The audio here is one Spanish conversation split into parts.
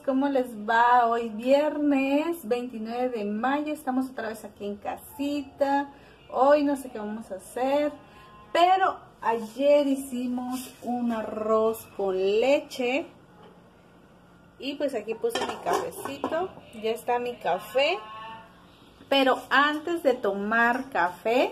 ¿cómo les va? Hoy viernes 29 de mayo, estamos otra vez aquí en casita. Hoy no sé qué vamos a hacer, pero ayer hicimos un arroz con leche. Y pues aquí puse mi cafecito, ya está mi café. Pero antes de tomar café,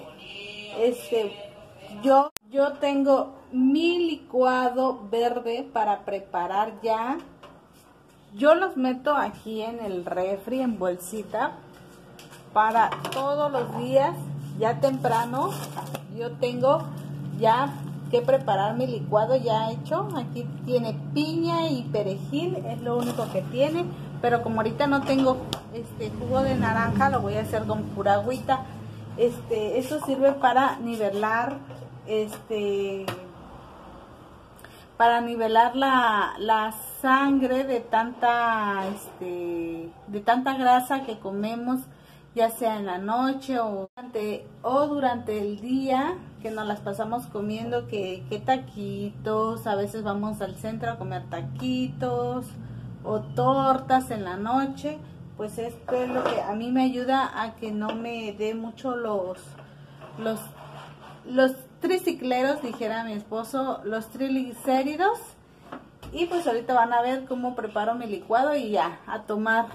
yo tengo mi licuado verde para preparar ya. Yo los meto aquí en el refri, en bolsita, para todos los días, ya temprano. Yo tengo ya que preparar mi licuado ya hecho. Aquí tiene piña y perejil, es lo único que tiene. Pero como ahorita no tengo jugo de naranja, lo voy a hacer con pura agüita. Eso sirve para nivelar, la sangre de tanta grasa que comemos, ya sea en la noche o durante el día, que nos las pasamos comiendo que taquitos. A veces vamos al centro a comer taquitos o tortas en la noche. Pues esto es lo que a mí me ayuda a que no me dé mucho los tricicleros, dijera mi esposo, los triglicéridos. Y pues ahorita van a ver cómo preparo mi licuado y ya, a tomar.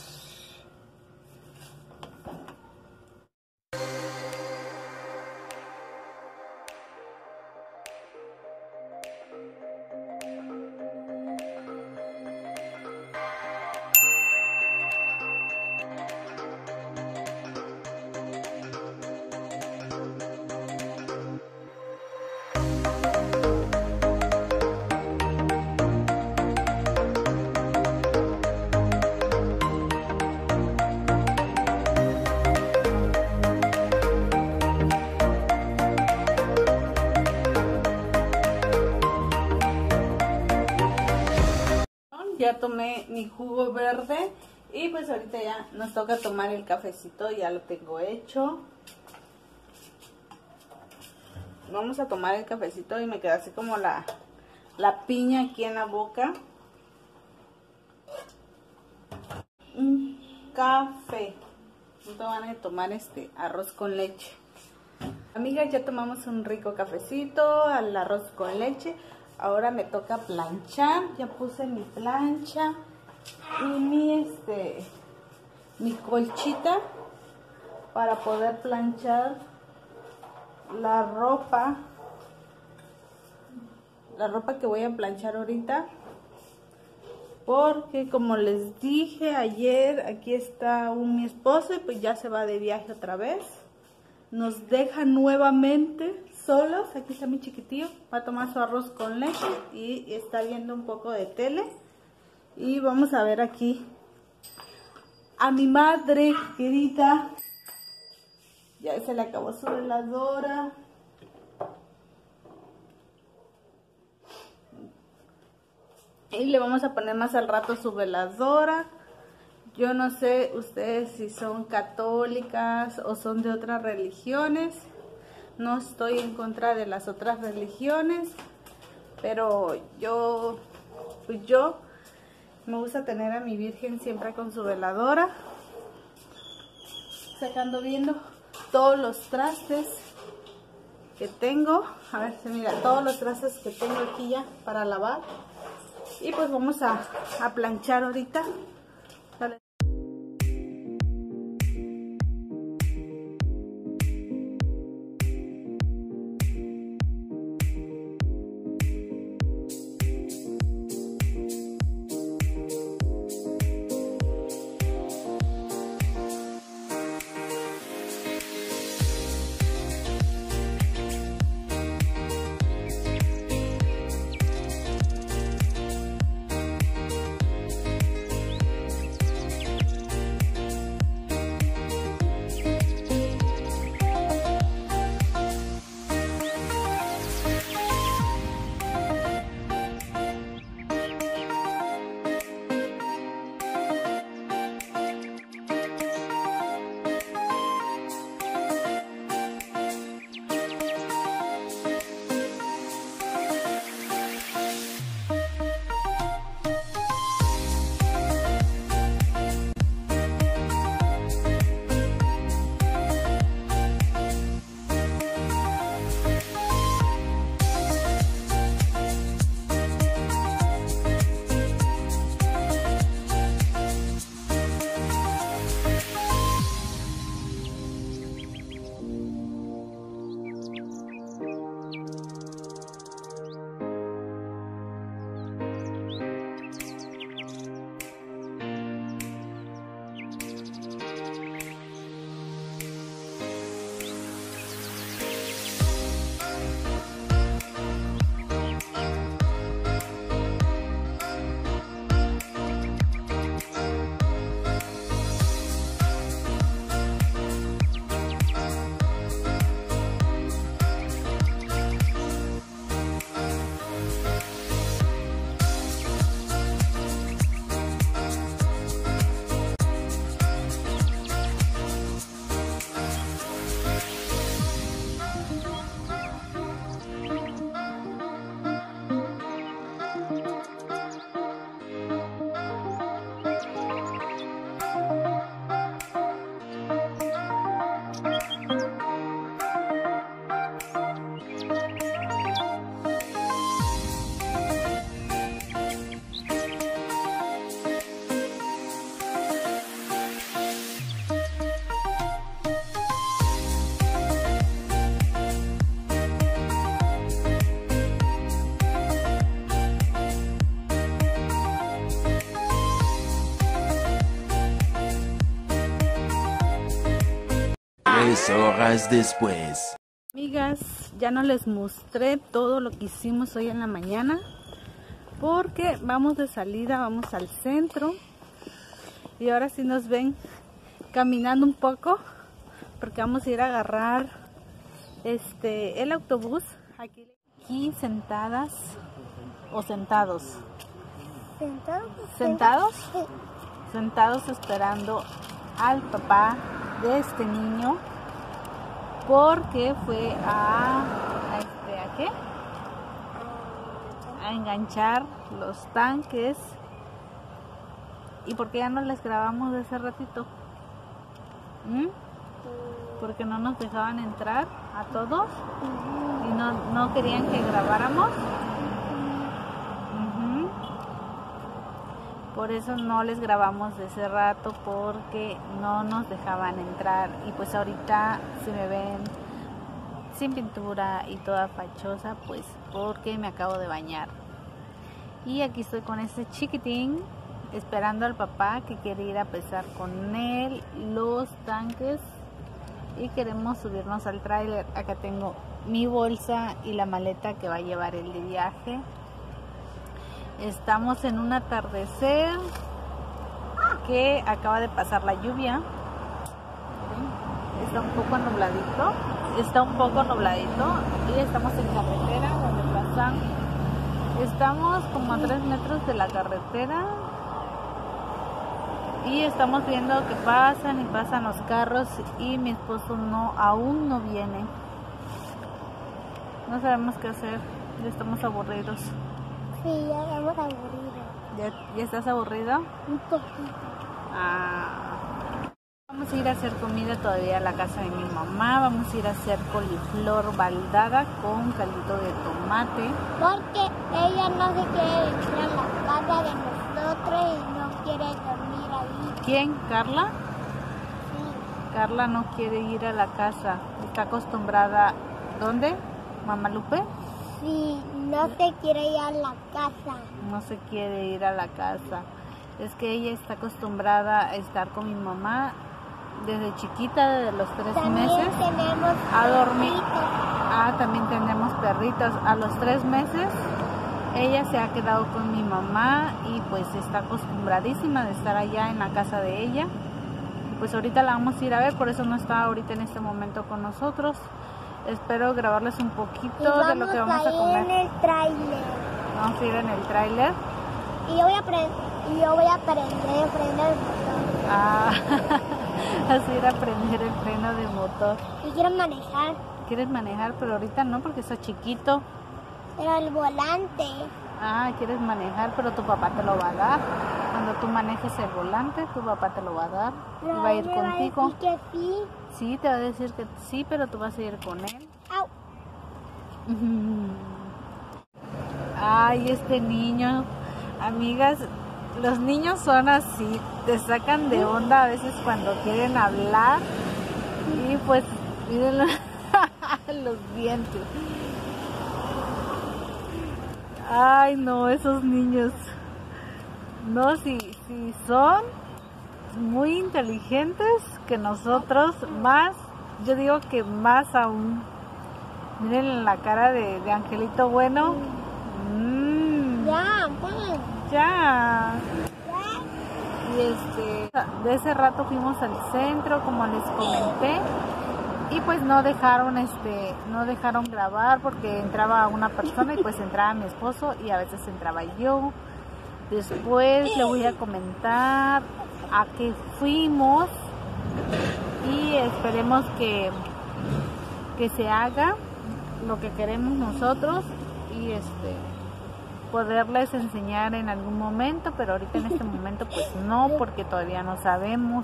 Ya tomé mi jugo verde y pues ahorita ya nos toca tomar el cafecito, ya lo tengo hecho. Vamos a tomar el cafecito y me queda así como la piña aquí en la boca. Un café. Ahorita van a tomar arroz con leche. Amigas, ya tomamos un rico cafecito, al arroz con leche. Ahora me toca planchar. Ya puse mi plancha y mi colchita para poder planchar la ropa que voy a planchar ahorita, porque como les dije ayer, aquí está mi esposo y pues ya se va de viaje otra vez. Nos deja nuevamente solos. Aquí está mi chiquitillo, va a tomar su arroz con leche y está viendo un poco de tele. Y vamos a ver aquí a mi madre querida. Ya se le acabó su veladora. Y le vamos a poner más al rato su veladora. Yo no sé ustedes si son católicas o son de otras religiones. No estoy en contra de las otras religiones, pero yo me gusta tener a mi Virgen siempre con su veladora. Viendo todos los trastes que tengo. A ver, se mira todos los trastes que tengo aquí ya para lavar. Y pues vamos a planchar ahorita. ¿Sale? 3 horas después. Amigas, ya no les mostré todo lo que hicimos hoy en la mañana porque vamos de salida, vamos al centro y ahora sí nos ven caminando un poco porque vamos a ir a agarrar el autobús. Aquí sentadas o sentados. ¿Sentados? Sentados esperando al papá de este niño porque fue a ¿qué? A enganchar los tanques. ¿Y por qué ya no les grabamos de ese ratito? Porque no nos dejaban entrar a todos y no querían que grabáramos. Por eso no les grabamos de ese rato porque no nos dejaban entrar. Y pues ahorita se me ven sin pintura y toda fachosa, pues porque me acabo de bañar. Y aquí estoy con este chiquitín esperando al papá que quiere ir a pesar con él los tanques y queremos subirnos al tráiler. Acá tengo mi bolsa y la maleta que va a llevar él de viaje. Estamos en un atardecer que acaba de pasar la lluvia. Está un poco nubladito. Y estamos en carretera donde pasan. Estamos como a 3 metros de la carretera y estamos viendo que pasan y pasan los carros y mi esposo aún no viene. No sabemos qué hacer, ya estamos aburridos. Sí, ya estamos aburridos. ¿Ya estás aburrido? Un poquito. Vamos a ir a hacer comida todavía a la casa de mi mamá. Vamos a ir a hacer coliflor baldada con caldito de tomate. Porque ella no se quiere ir a la casa de nosotros y no quiere dormir ahí. ¿Quién? ¿Carla? Sí. Carla no quiere ir a la casa. Está acostumbrada. ¿Dónde? ¿Mamá Lupe? Sí, no se quiere ir a la casa. No se quiere ir a la casa. Es que ella está acostumbrada a estar con mi mamá desde chiquita, desde los 3 meses, tenemos a dormir. perritos. También tenemos perritos. A los 3 meses ella se ha quedado con mi mamá y pues está acostumbradísima de estar allá en la casa de ella. Y pues ahorita la vamos a ir a ver, por eso no está ahorita en este momento con nosotros. Espero grabarles un poquito de lo que vamos a comer. En el tráiler. Vamos a ir en el tráiler. Y yo voy a aprender a frenar el motor. Vas a ir a aprender el freno de motor. Y quiero manejar. ¿Quieres manejar? Pero ahorita no, porque está chiquito. Pero el volante. Quieres manejar, pero tu papá te lo va a dar. Cuando tú manejes el volante, tu papá te lo va a dar. Y va a ir contigo. Va a decir que sí. Sí, te va a decir que sí, pero tú vas a ir con él. Au. Ay, este niño. Amigas, los niños son así, te sacan de onda a veces cuando quieren hablar y pues miren los dientes. Ay, no, esos niños. No, si son muy inteligentes que nosotros, más, yo digo que más aún. Miren la cara de Angelito Bueno. Ya. Y de ese rato fuimos al centro, como les comenté, y pues no dejaron grabar porque entraba una persona y pues entraba mi esposo y a veces entraba yo. Después le voy a comentar a qué fuimos y esperemos que se haga lo que queremos nosotros y poderles enseñar en algún momento, pero ahorita en este momento pues no, porque todavía no sabemos.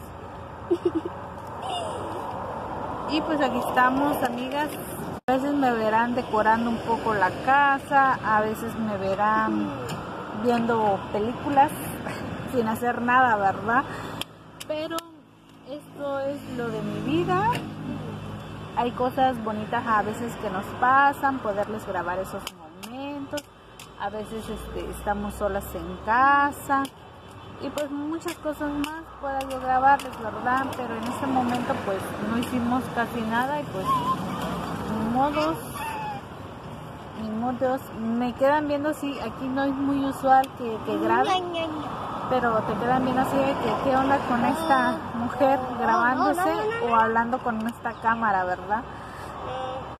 Y pues aquí estamos, amigas. A veces me verán decorando un poco la casa, a veces me verán viendo películas sin hacer nada, ¿verdad? Pero esto es lo de mi vida. Hay cosas bonitas a veces que nos pasan, poderles grabar esos momentos. A veces estamos solas en casa y pues muchas cosas más pueda yo grabarles, ¿verdad? Pero en este momento pues no hicimos casi nada y pues ni modos, me quedan viendo si aquí no es muy usual que grabe, pero te quedan viendo así de que qué onda con esta mujer grabándose o hablando con esta cámara, ¿verdad?